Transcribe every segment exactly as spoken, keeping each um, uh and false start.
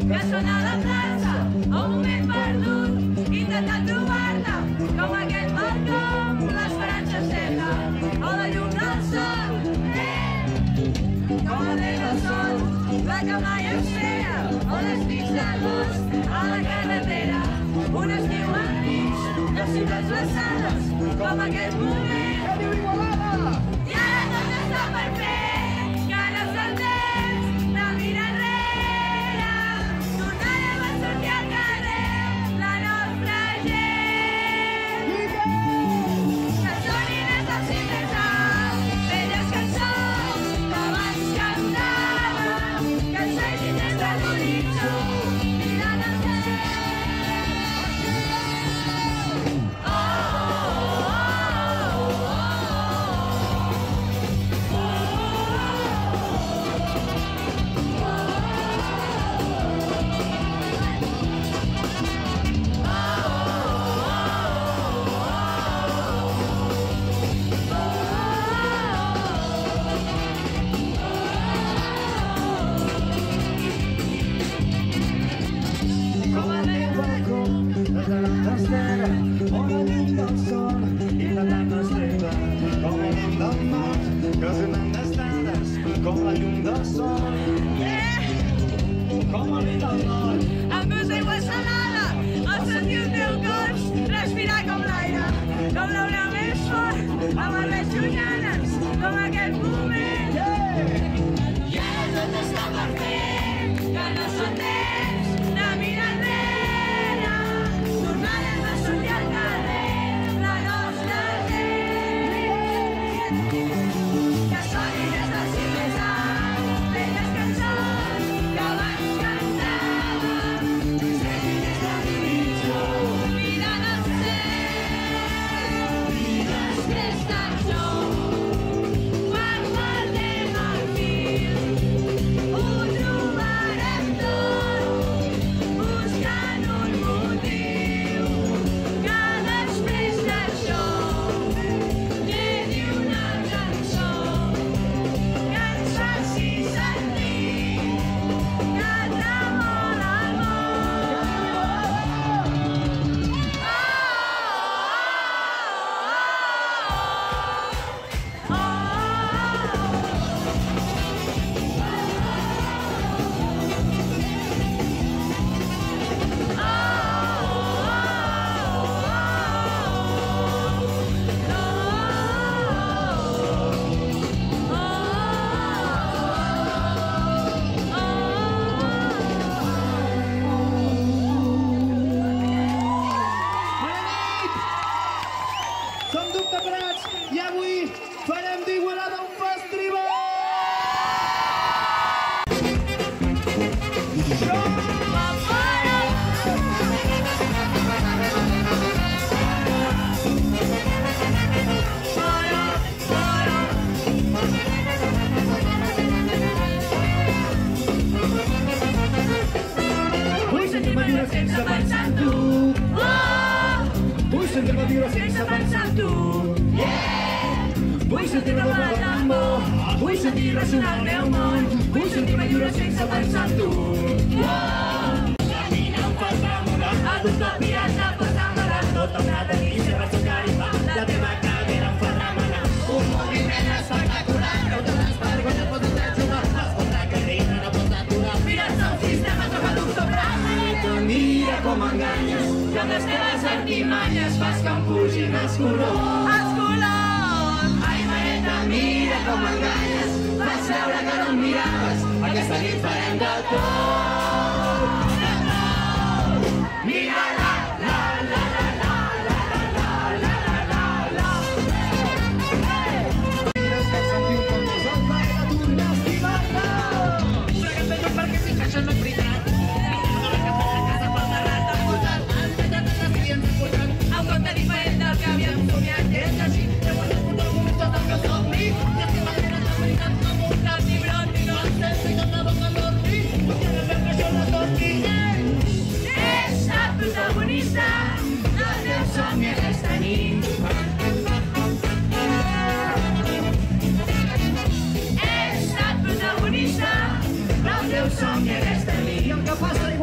que sona a la plaça, un moment perdut, intentant trobar-la, com aquest balcó, l'esperança cega, o la llum del sol, eh, com la nega sol, la que mai es feia, o les nits d'agost, a la carretera, un estiu enmig de ciutats glaçades, com aquest moment. I ara tot està per fer, que no és el temps de mirar enrere, tornarem a sortir al carrer, la nostra gent. Que sonin els dels cims alts, velles cançons que abans cantàvem, que ens vegin des de l'horitzó, mirant el cel. Com la llum del sol, com el vent del nord. Amb meus aigua salada, al sentir el teu cos, respirar com l'aire, com l'olor més fort, amb les llunyanes, com aquest moment. I ara tot està per fer, que no són temps de mirar enrere, tornarem a sortir al carrer, la nostra gent. Que soni des del cim més alt, velles cançons que abans cantàvem, que ens vegin des de l'horitzó, mirant el cel. I després d'això, quan perdem el fil, ho trobarem tot, buscant un motiu, que després d'això quedi una cançó que ens faci sentir que tremola el món. Som Dubte Prats i avui farem d'Igualada un festival! Vull sentir-me viure sense pensar en tu. Vull sentir-me viure Sense pensar en tu. Vull sentir-me volar el tambor. Vull sentir ressonar el meu món. Vull sentir-me lliure sense pensar en tu. Camina un pas damunt, a dubte pirata, pas amarat, tot el nada i se va xocar i va. La teva cadera em fa remenar. Un moviment espectacular, no te desvergonya, pots jugar. L'escolta que rima no pots aturar. Mira't el sistema, toca dubte prata. Mira com enganyes, que amb les teves artimanyes fas que em pugin els colors. Els colors! Ai, Mareta, mira com enganyes, fas veure que no em miraves. Aquesta nit farem de tot. De tot! Mira la, la, la, la, la, la, la, la, la, la, la. Mires que sentiu com no se'n va i la torna a estimar-te. Frega't de tot perquè si que això no és veritat. El conte diferent del que havíem somiat és així. Llavors es porta algun tot el que somni. I és que m'agrada la veritat com un rat i brot i no em sento i tot la boca l'orni. I ara fem que això no torni. És el protagonista del teu somni aquesta nit. És el protagonista del teu somni aquesta nit. I el que passa igual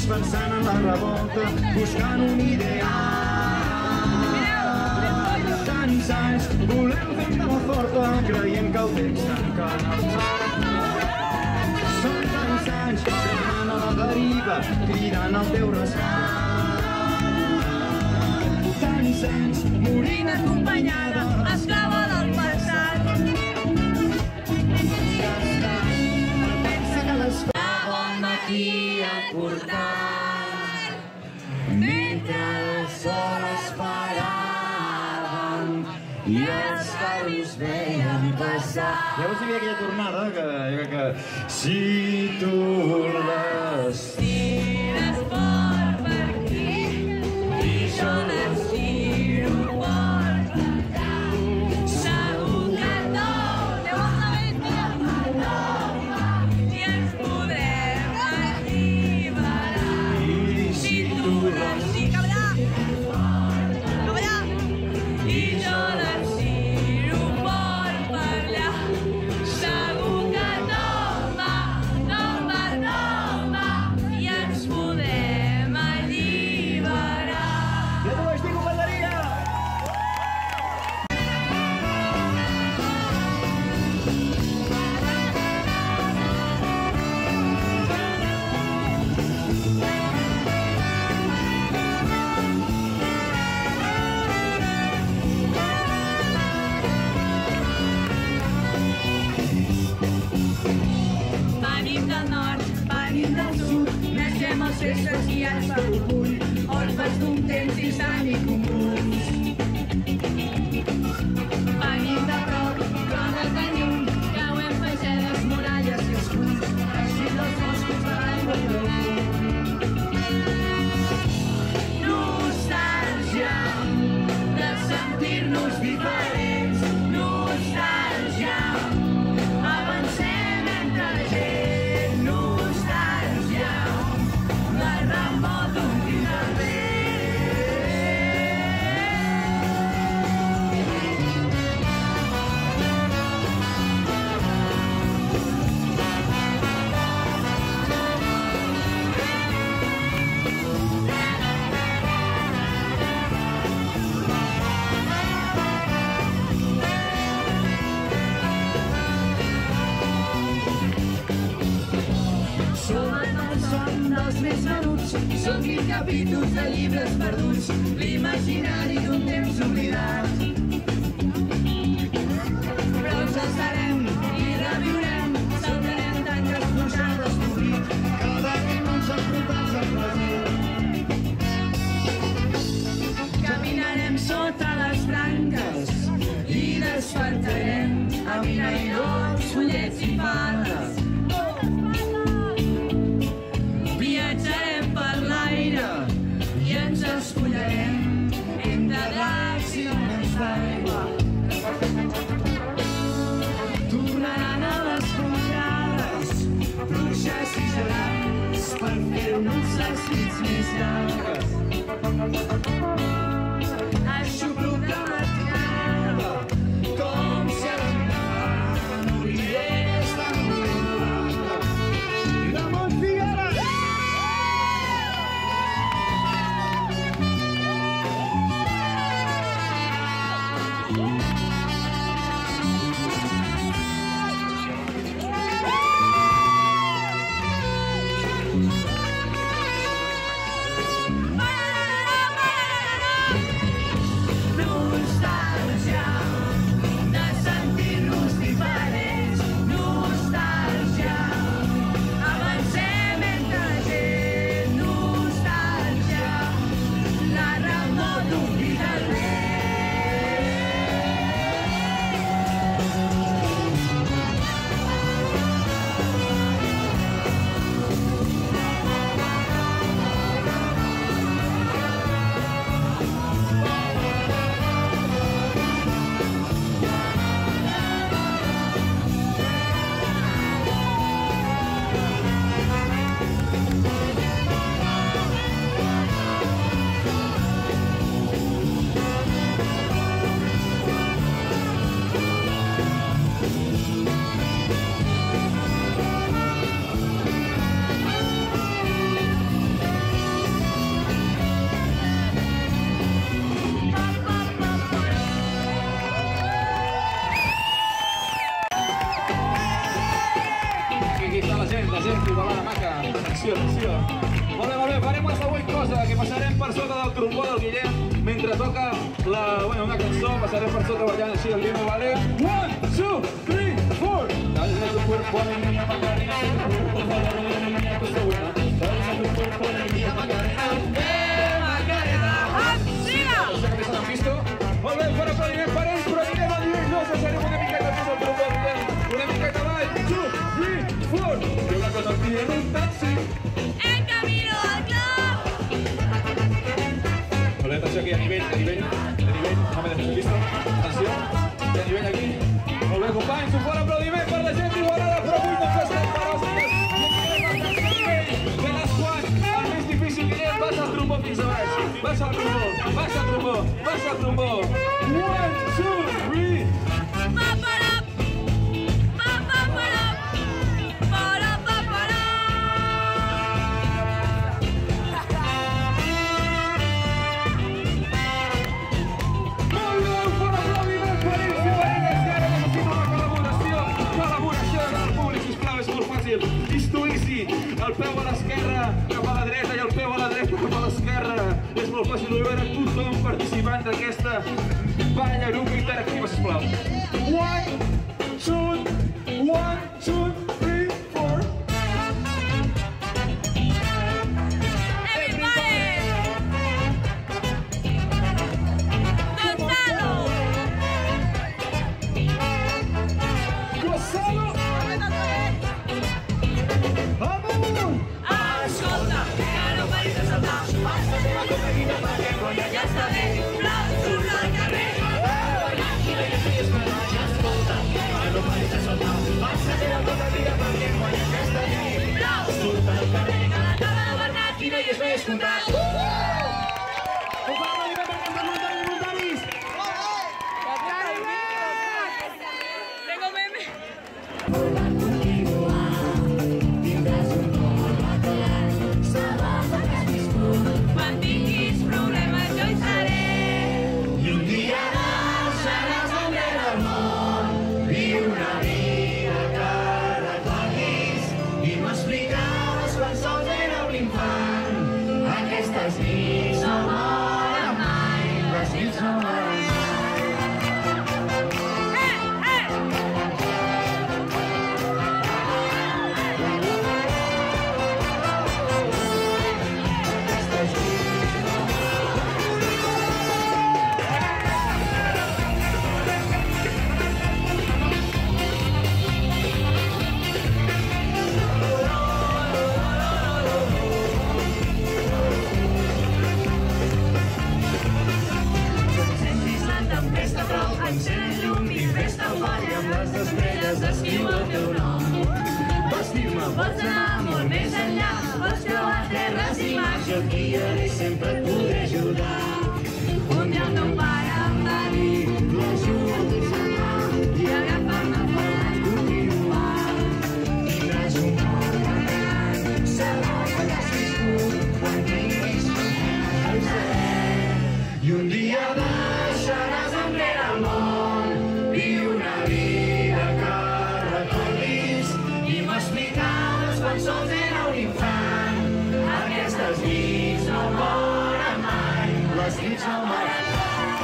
pensant en la revolta, buscant un ideal. Tants anys volem fer-te la forta, creient que el temps t'encana. Són tants anys cremant a la deriva, cridant el teu rescat. Tants anys morint acompanyada, esclava del passat. Pensa que les A bon matí acordat, mentre el sol esperàvem i els carros veien passar. Llavors hi havia aquella tornada que... que si tu l'estires fort per aquí i jo l'estiro fort per allà, segur que tot i ens podrem alliberar. Si tu l'estires cap allà, cap allà, i jo l'estiro fort per allà, segur que tomba, tomba, tomba, i ens podem alliberar. Ja t'ho vaig dir, companyeria! Venim del nord, venim del sud, naixem els éssers guiats per l'orgull, orfes d'un temps dissant i convuls. Venim de prop, dones de lluny, creuem fagedes, muralles i escuts, eixim dels boscos de l'aigua i del fum. Nostàlgia de sentir-nos diferents, nostàlgia, avancem entre la gent, nostàlgia, la remot d'un crim del vent. Som el son dels més venuts, som mil capítols de llibres perduts, l'imaginari d'un temps oblidat. Però ens alçarem i reviurem, saltarem tanques punxades d'oblit, Cada any ens apropats al present. caminarem sota les branques i despertarem a miraïdols, ullets i pales. Viatjarem per l'aire i ens escollarem entre dracs i ones d'aigua. Tornaran a les contrades, bruixes i gegants, per fer-nos les nits més llargues. Aixopluc de matinada, com si a l'endemà n'oblidés la novembre. Ramon Figueres! Para atenció. Molt bé, molt bé, farem la següent cosa, que passarem per sota del trombó del Guillem mentre toca la, bueno, una cançó, passarem per sota ballant així el Guillem, ¿vale? One, two, three, four. Dale a tu cuerpo a mi niña Macarena, que tu cuerpo para la niña cosa buena. Dale a tu cuerpo a mi niña Macarena. Eh, Macarena! Siga! No sé que s'han visto. Molt bé, fora aplaudiment per ells, però anirem a nivell dos, deixarem una miqueta més el trombó, Guillem. Una miqueta avall, two, three, four. I una cosa aquí en un taxi. En camino al club! Vale, atenció aquí, a nivell, a nivell, a nivell, no me deixes visto, atenció, a nivell aquí. Molt bé, companys, un fort aplaudiment per la gent d'Igualada, però avui no estem parats, de les quals, el més difícil, Guillem, baixa el trombó fins a baix, baixa el trombó, baixa el trombó, baixa el trombó. One, two, three. Pa, para! Pa, pa, para! Para, pa, para! Molt bé, un fort aplaudiment per ells i per elles. I ara necessito una col·laboració, col·laboració del públic, sisplau, és molt fàcil. Isto easy, el peu a l'esquerra cap a la dreta i el peu a la dreta cap a l'esquerra. És molt fàcil, ho veure tothom participant d'aquesta balla grup interactiva, sisplau. One, two, one, two, three, four. Everybody! Gonzalo! Gonzalo! Amunt! Escolta, que no paris de saltar. Ja està bé, prou, surt al carrer. Prou, surt al carrer, que la taula de Bernat i no hi és més comptat. Un fort aplaudiment per aquests voluntaris voluntaris! Tengo meme. Quan tinguis problemes jo hi seré. I un dia seràs l'home del món i una vida que recordis i m'explicaves quan sols era un infant. Aquestes nits no moren mai, les nits no moren mai. Eh, eh! Sentis la tempesta prou, encén el llum i fes-te eufòria amb les estrelles d'estiu el teu nom. Vols dir-me, vols anar molt més enllà, vols creuar terres i mars. Jo et guiaré, sempre et podré ajudar. Un dia el teu pare em va dir L'ajudes a anar i agafar-me fort continuar. Tindràs un món gran, sabràs que has viscut quan tinguis anys. I un dia deixaràs enrere el món i una vida que recordis i m'explicaves quan sols era un infant. Aquestes nits no moren mai, les nits no moren mai.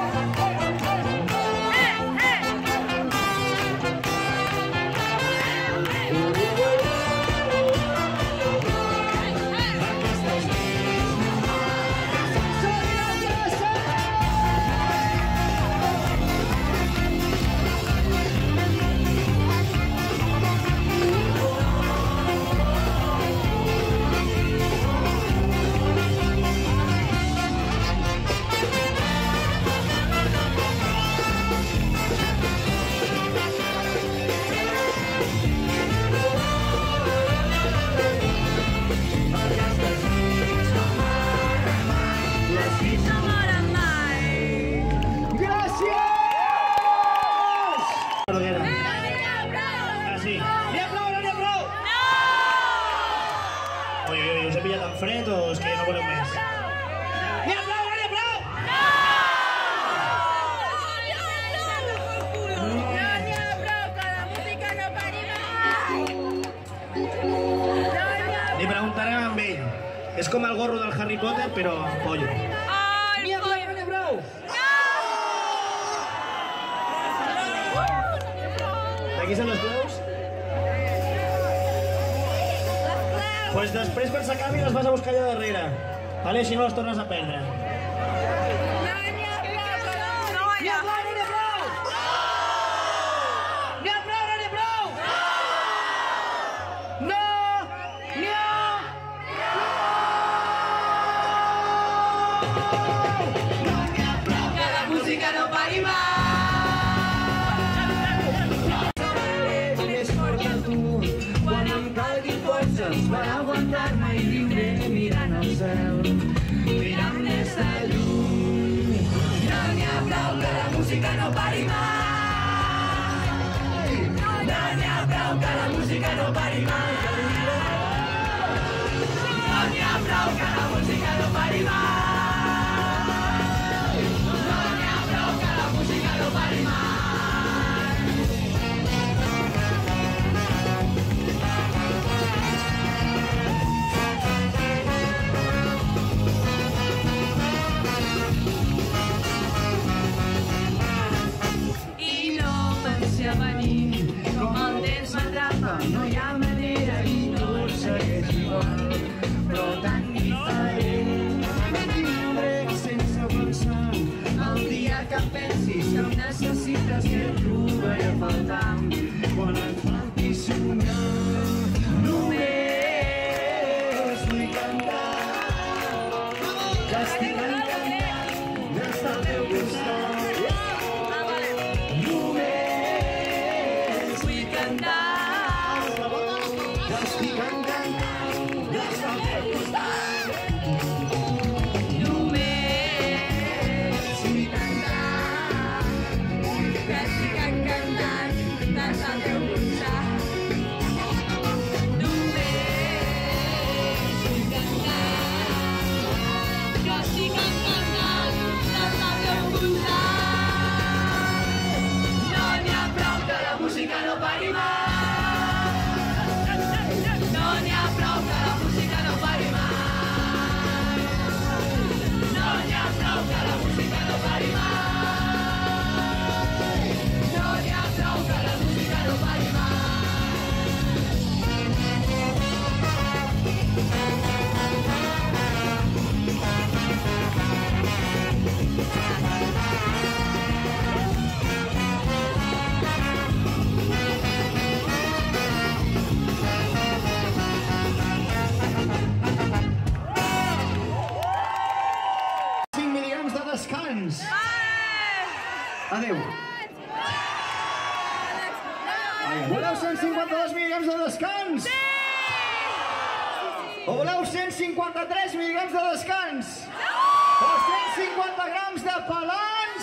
fred o és que no voleu més? N'hi ha prou, n'hi ha prou! No n'hi ha prou, que la música no pari mai! Li preguntarem amb ell. És com el gorro del Harry Potter, però pollo. Ai, N'hi ha prou, no n'hi ha prou! Aquí són les claus? Pues després, quan s'acabi, les vas a buscar allà darrere. Vale? Així no les tornes a perdre. No n'hi ha prou! No N'hi ha prou, no n'hi ha prou! N'hi ha prou, no n'hi ha prou! No n'hi ha prou! Que la música no pari mai! Més fort que tu, quan em calgui forces per aguantar-me i viure mirant al cel, mirant des de lluny. No n'hi ha prou que la música no pari mai! No n'hi ha prou que la música no pari mai! No n'hi ha prou que la música no pari mai! No n'hi ha prou que la música no pari mai! I no pensi a venir, com el temps m'atrapa, no hi ha manera i no segueix igual, però tan diferent. Viure sense pensar, El dia que pensis que em necessites que et trobaré a faltar quan et falti somiar. Només vull cantar, que estic encantat d'estar al teu costat. Només vull cantar. que estic encantat d'estar al teu costat. Només vull cantar. Que estic encantat d'estar al teu costat. Només vull cantar. Que estic encantat d'estar al teu costat. No n'hi ha prou que la música no pari mai. No n'hi ha prou que la música no pari mai. No n'hi ha prou que la música no pari mai. No n'hi ha prou que la música no pari mai. cinc mil·ligrams de descans. Adéu. Voleu cent cinquanta-dos mil·ligrams de descans? O voleu cent cinquanta-tres mil·ligrams de descans? O cent cinquanta grams de pelans?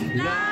La